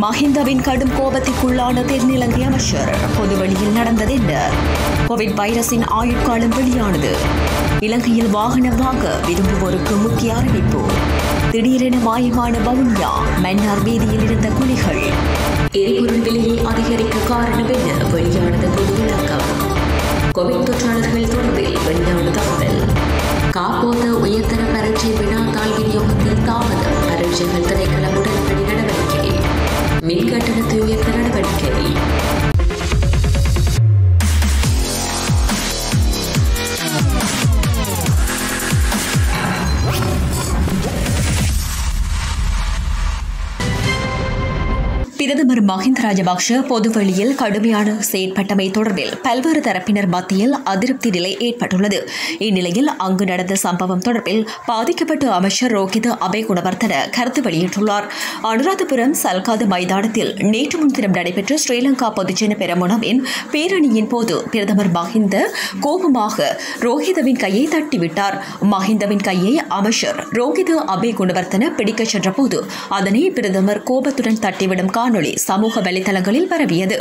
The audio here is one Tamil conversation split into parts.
மஹிந்தவின் கடும் கோபத்திற்குள்ளான தென்னிலங்கை அமைச்சர். பொதுவெளியில் நடந்தது என்ன? கோவிட் வைரஸின் ஆயுட்காலம் வெளியானது. இலங்கையில் வாகனம் வாங்க விரும்புவோருக்கு முக்கிய அறிவிப்பு. திடீரென மாயமான வவுனியா, மன்னார் வீதியில் இருந்த குழிகள். எரிபொருள் விலையை அதிகரிக்க காரணம் என்ன? வெளியானது பொது விளக்கம். கோவிட் தொற்றாளர்கள் தொடர்பில் வெளியான தகவல். காப்போத உயர்தர பரீட்சை வினாத்தாள் விநியோகத்தில் தாமதம். பரீட்சைகள் திணைக்களம் உடன்படி நடவடிக்கை. மின் கட்டணத்தை உயர்த்த நடவடிக்கை. பிரதமர் மஹிந்த ராஜபக்ஷ பொதுவெளியில் கடுமையான செயற்பட்டமை தொடர்பில் பல்வேறு தரப்பினர் மத்தியில் அதிருப்தி நிலை ஏற்பட்டுள்ளது. இந்நிலையில் அங்கு நடந்த சம்பவம் தொடர்பில் பாதிக்கப்பட்ட அமைச்சர் ரோஹித அபேகுணவர்தன கருத்து வெளியிட்டுள்ளார். அனுராதபுரம் சல்காது மைதானத்தில் நேற்று முன்தினம் நடைபெற்ற ஸ்ரீலங்கா பொதுஜன பெரமுனவின் பேரணியின் போது பிரதமர் மஹிந்த கோபமாக ரோஹிதவின் கையை தட்டிவிட்டார். மஹிந்தவின் கையை அமைச்சர் ரோஹித அபேகுணவர்தன பிடிக்கச் சென்றபோது அதனை பிரதமர் கோபத்துடன் தட்டிவிடும் காணொளி சமூக வலைதளங்களில் பரவியது.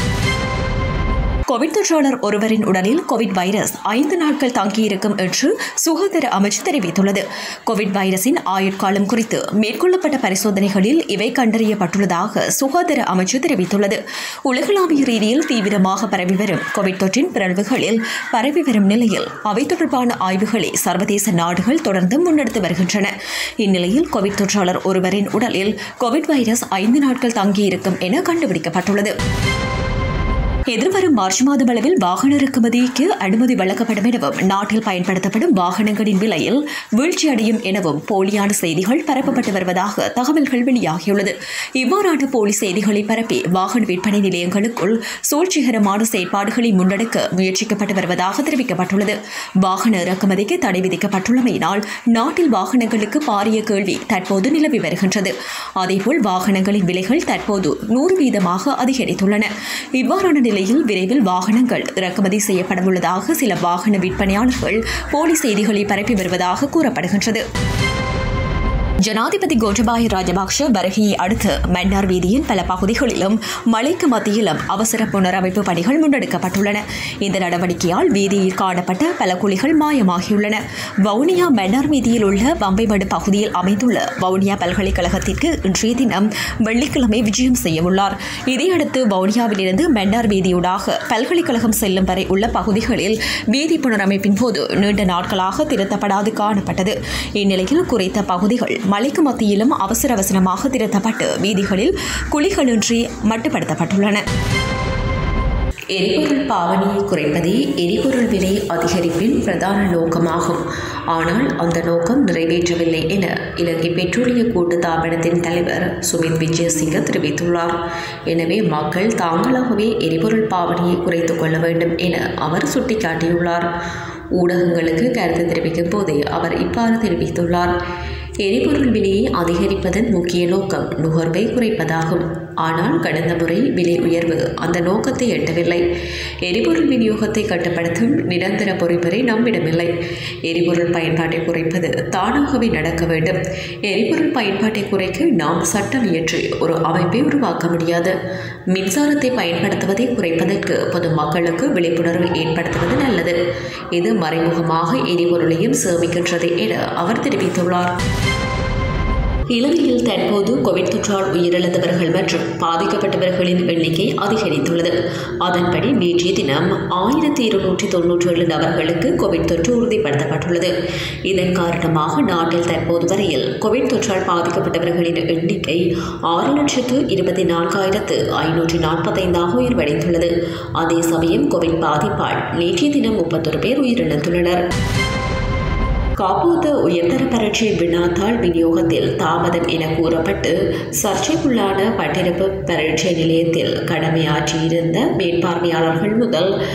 கோவிட் தொற்றாளர் ஒருவரின் உடலில் கோவிட் வைரஸ் 5 நாட்கள் தங்கியிருக்கும் என்று சுகாதார அமைச்சு தெரிவித்துள்ளது. கோவிட் வைரஸின் ஆயுட்காலம் குறித்து மேற்கொள்ளப்பட்ட பரிசோதனைகளில் இவை கண்டறியப்பட்டுள்ளதாக சுகாதார அமைச்சு தெரிவித்துள்ளது. உலகளாவிய ரீதியில் தீவிரமாக பரவி வரும் கோவிட் தொற்றின் பிறழ்வுகளில் பரவி வரும் நிலையில் அவை தொடர்பான ஆய்வுகளை சர்வதேச நாடுகள் தொடர்ந்து முன்னெடுத்து வருகின்றன. இந்நிலையில் கோவிட் தொற்றாளர் ஒருவரின் உடலில் கோவிட் வைரஸ் 5 நாட்கள் தங்கியிருக்கும் என கண்டுபிடிக்கப்பட்டுள்ளது. எதிர்வரும் மார்ச் மாதம் அளவில் வாகன இறக்குமதிக்கு அனுமதி வழங்கப்படும் எனவும் நாட்டில் பயன்படுத்தப்படும் வாகனங்களின் விலையில் வீழ்ச்சியடையும் எனவும் போலியான செய்திகள் பரப்பப்பட்டு வருவதாக தகவல்கள் வெளியாகியுள்ளது. இவ்வாறான போலி செய்திகளை பரப்பி வாகன விற்பனை நிலையங்களுக்குள் சூழ்ச்சிகரமான செயற்பாடுகளை முன்னெடுக்க முயற்சிக்கப்பட்டு வருவதாக தெரிவிக்கப்பட்டுள்ளது. வாகன இறக்குமதிக்கு தடை விதிக்கப்பட்டுள்ளமையினால் நாட்டில் வாகனங்களுக்கு பாரிய கேள்வி தற்போது நிலவி வருகின்றது. அதேபோல் வாகனங்களின் விலைகள் தற்போது 100% அதிகரித்துள்ளன. இவ்வாறான நிலையில் விரைவில் வாகனங்கள் இறக்குமதி செய்யப்படவுள்ளதாக சில வாகன விற்பனையாளர்கள் போலி செய்திகளை பரப்பி வருவதாக கூறப்படுகின்றது. ஜனாதிபதி கோட்டபாய ராஜபக்ஷ வருகையை அடுத்து மன்னார் வீதியின் பல பகுதிகளிலும் மழைக்கு மத்தியிலும் அவசர புனரமைப்பு பணிகள் முன்னெடுக்கப்பட்டுள்ளன. இந்த நடவடிக்கையால் வீதியில் காணப்பட்ட பல குழிகள் மாயமாகியுள்ளன. வவுனியா மன்னார் வீதியில் உள்ள வம்பைமடு பகுதியில் அமைந்துள்ள வவுனியா பல்கலைக்கழகத்திற்கு இன்றைய தினம் வெள்ளிக்கிழமை விஜயம் செய்யவுள்ளார். இதையடுத்து வவுனியாவிலிருந்து மன்னார் வீதியூடாக பல்கலைக்கழகம் செல்லும் வரை உள்ள பகுதிகளில் வீதி புனரமைப்பின் போது நீண்ட நாட்களாக திருத்தப்படாது காணப்பட்டது. இந்நிலையில் குறித்த பகுதிகள் மழைக்கு மத்தியிலும் அவசரமாக திருத்தப்பட்டு வீதிகளில் குழிகளின்றி மட்டுப்படுத்தப்பட்டுள்ளன. எரிபொருள் பாவனையை குறைப்பதே எரிபொருள் விலை அதிகரிப்பின் பிரதான நோக்கமாகும். ஆனால் அந்த நோக்கம் நிறைவேற்றவில்லை என இலங்கை பெட்ரோலிய கூட்டுத்தாபனத்தின் தலைவர் சுமித் விஜயசிங்க தெரிவித்துள்ளார். எனவே மக்கள் தாங்களாகவே எரிபொருள் பாவனையை குறைத்துக் கொள்ள வேண்டும் என அவர் சுட்டிக்காட்டியுள்ளார். ஊடகங்களுக்கு கருத்து தெரிவிக்கும் போதே அவர் இவ்வாறு தெரிவித்துள்ளார். எரிபொருள் விலையை அதிகரிப்பதன் முக்கிய நோக்கம் நுகர்வை குறைப்பதாகும். ஆனால் கடந்த முறை விலை உயர்வு அந்த நோக்கத்தை எட்டவில்லை. எரிபொருள் விநியோகத்தை கட்டுப்படுத்தும் நிரந்தர பொறிமுறை நம்மிடமில்லை. எரிபொருள் பயன்பாட்டை குறைப்பது தானாகவே நடக்க வேண்டும். எரிபொருள் பயன்பாட்டை குறைக்க நாம் சட்டம் இயற்றி ஒரு அமைப்பை உருவாக்க முடியாது. மின்சாரத்தை பயன்படுத்துவதை குறைப்பதற்கு பொதுமக்களுக்கு விழிப்புணர்வு ஏற்படுத்துவது நல்லது. இது மறைமுகமாக எரிபொருளையும் சேமிக்கின்றது என அவர் தெரிவித்துள்ளார். இலங்கையில் தற்போது கோவிட் தொற்றால் உயிரிழந்தவர்கள் மற்றும் பாதிக்கப்பட்டவர்களின் எண்ணிக்கை அதிகரித்துள்ளது. அதன்படி நேற்றைய தினம் 1297 நபர்களுக்கு கோவிட் தொற்று உறுதிப்படுத்தப்பட்டுள்ளது. இதன் காரணமாக நாட்டில் தற்போது வரையில் கோவிட் தொற்றால் பாதிக்கப்பட்டவர்களின் எண்ணிக்கை 6,24,545 உயிர்வடைந்துள்ளது. அதே சமயம் கோவிட் பாதிப்பால் நேற்றைய தினம் 31 பேர் உயிரிழந்துள்ளனர். காப்போத உயர்தர பரீட்சை வினாத்தாள் விநியோகத்தில் தாமதம் என கூறப்பட்டு சர்ச்சைக்குள்ளான பட்டிருப்பு பரீட்சை நிலையத்தில் கடமையாற்றியிருந்த மேற்பார்வையாளர்கள் முதல்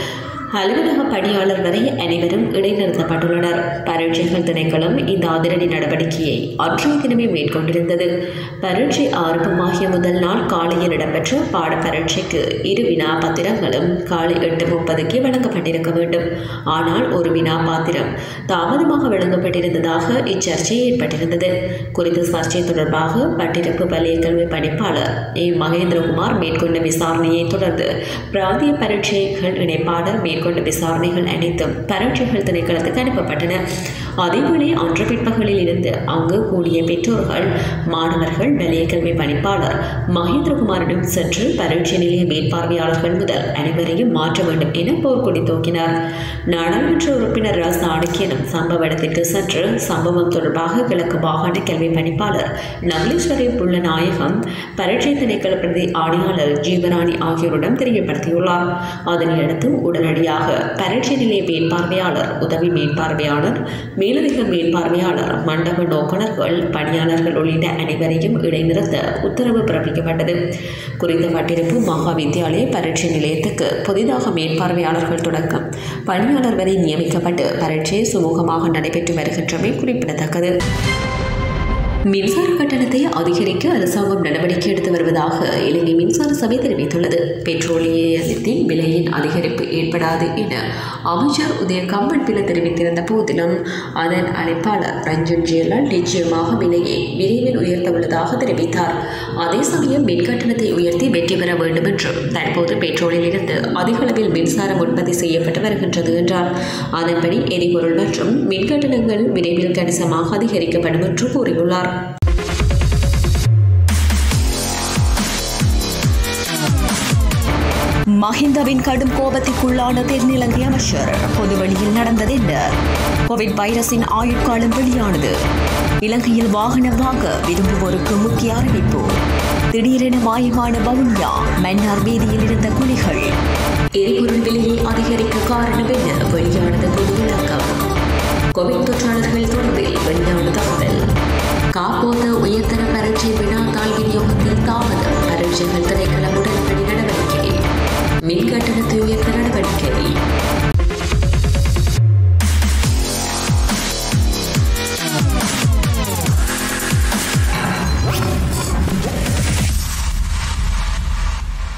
அலுவலக பணியாளர் வரை அனைவரும் இடைநிறுத்தப்பட்டுள்ளனர். பரீட்சைகள் திணைக்களம் இந்த அதிரடி நடவடிக்கையை அன்றைய தினமே மேற்கொண்டிருந்தது. பரீட்சை ஆரம்பமாகிய முதல் நாள் காலையில் இடம்பெற்ற பாட பரீட்சைக்கு 2 வினா பத்திரங்களும் காலை 8:30க்கு வழங்கப்பட்டிருக்க வேண்டும். ஆனால் ஒரு வினா பாத்திரம் தாமதமாக வழங்கப்பட்டிருந்ததாக இச்சர்ச்சை ஏற்பட்டிருந்தது. குறித்த சர்ச்சை தொடர்பாக பட்டிருப்பு வலய கல்வி பணிப்பாளர் மகேந்திரகுமார் மேற்கொண்ட விசாரணையை தொடர்ந்து பிராந்திய பரீட்சைகள் இணைப்பாளர் மேற்கொண்ட விசாரணைகள் அனைத்தும் பரீட்சைகள் திணைக்களத்துக்கு அனுப்பப்பட்டன. அதேவேளை அன்று பிற்பகலில் இருந்து அங்கு கூடிய பெற்றோர்கள் மாணவர்கள் வலய கல்வி பணிப்பாளர் மகேந்திரகுமாரிடம் சென்று பரீட்சை நிலைய மேற்பார்வையாளர்கள் முதல் அனைவரையும் மாற்ற வேண்டும் என போர்க்கொடி தூக்கினார். நாடாளுமன்ற உறுப்பினர் சாணக்கியனும் சம்பவ இடத்திற்கு சென்று சம்பவம் தொடர்பாக கிழக்கு மாகாண கல்வி பணிப்பாளர் நவலீஸ்வரி புள்ளநாயகம் பரீட்சை திணைக்கள பிரதி ஆணையாளர் ஜீவராணி ஆகியோரிடம் தெரியப்படுத்தியுள்ளார். அதனையடுத்து உடனடியாக பரீட்சை நிலைய மேற்பார்வையாளர் உதவி மேற்பார்வையாளர் மேலதிக மேற்பார்வையாளர் மண்டப நோக்குநர்கள் பணியாளர்கள் உள்ளிட்ட அனைவரையும் இடைநிறுத்த உத்தரவு பிறப்பிக்கப்பட்டது. குறித்த பட்டிருப்பு மகா வித்தியாலய பரீட்சை நிலையத்துக்கு புதிதாக மேற்பார்வையாளர்கள் தொடக்கம் பணியாளர் வரை நியமிக்கப்பட்டு பரீட்சை சுமூகமாக நடைபெற்று வருகின்றமை குறிப்பிடத்தக்கது. மின்சார கட்டணத்தை அதிகரிக்க அரசாங்கம் நடவடிக்கை எடுத்து வருவதாக இலங்கை மின்சார சபை தெரிவித்துள்ளது. பெட்ரோலியத்தின் விலையின் அதிகரிப்பு ஏற்படாது என அமைச்சர் உதய கம்பன்பில தெரிவித்திருந்த போதிலும் அதன் அழைப்பாளர் ரஞ்சன் ஜெயலால் நிச்சயமாக விலையை விரைவில் உயர்த்த உள்ளதாக தெரிவித்தார். அதே சமயம் மின் கட்டணத்தை உயர்த்தி வெற்றி பெற வேண்டும் என்றும் தற்போது பெட்ரோலில் இருந்து அதிக அளவில் மின்சாரம் உற்பத்தி செய்யப்பட்டு வருகின்றது என்றார். அதன்படி எரிபொருள் மற்றும் மின் கட்டணங்கள் விரைவில் கணிசமாக அதிகரிக்கப்படும் என்று கூறியுள்ளார். மஹிந்தவின் கடும் கோபத்திற்குள்ளான தென்னிலங்கை அமைச்சர் பொதுவெளியில் நடந்தது என்ன? கோவிட் வைரஸின் ஆயுட்காலம் வெளியானது. இலங்கையில் வாகனம் வாங்க விரும்புவோருக்கு முக்கிய அறிவிப்பு. திடீரென மாயமான வவுனியா மன்னார் வீதியில் இருந்த குழிகள். எரிபொருள் விலையை அதிகரிக்க காரணம் என்ன? வெளியானது பொது விளக்கம். கோவிட் தொற்றாளர்கள் தொடர்பில்